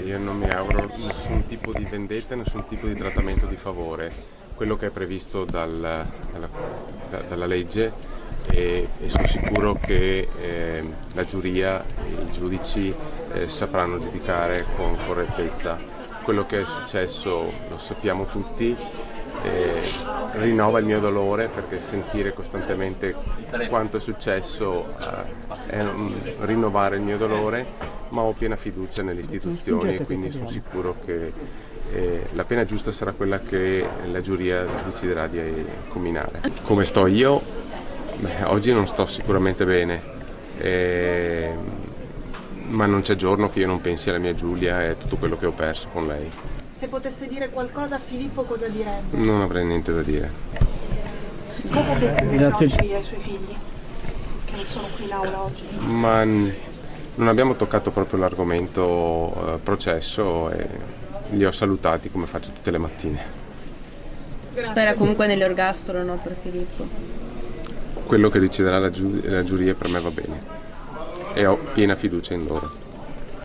io non mi auguro nessun tipo di vendetta, nessun tipo di trattamento di favore, quello che è previsto dalla legge, e sono sicuro che la giuria e i giudici sapranno giudicare con correttezza. Quello che è successo lo sappiamo tutti, rinnova il mio dolore, perché sentire costantemente quanto è successo è rinnovare il mio dolore, ma ho piena fiducia nelle istituzioni e quindi sono sicuro che la pena giusta sarà quella che la giuria deciderà di comminare. Come sto io? Beh, oggi non sto sicuramente bene, ma non c'è giorno che io non pensi alla mia Giulia e tutto quello che ho perso con lei. Se potesse dire qualcosa a Filippo, cosa direbbe? Non avrei niente da dire. Cosa ha detto oggi ai suoi figli, che non sono qui in aula oggi? Ma non abbiamo toccato proprio l'argomento processo e li ho salutati come faccio tutte le mattine. Grazie. Spera comunque nell'ergastolo, no, per Filippo? Quello che deciderà la giuria per me va bene e ho piena fiducia in loro.